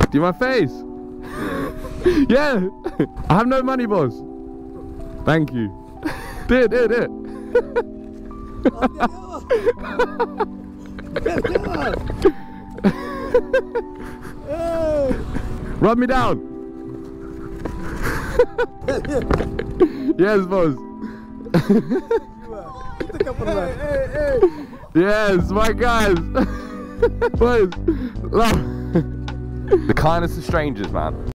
Do my face. Yeah. I have no money, boss. Thank you. Do it. Rub me down. Yes, boss. Yes, my guys. Boys, love. The kindness of strangers, man.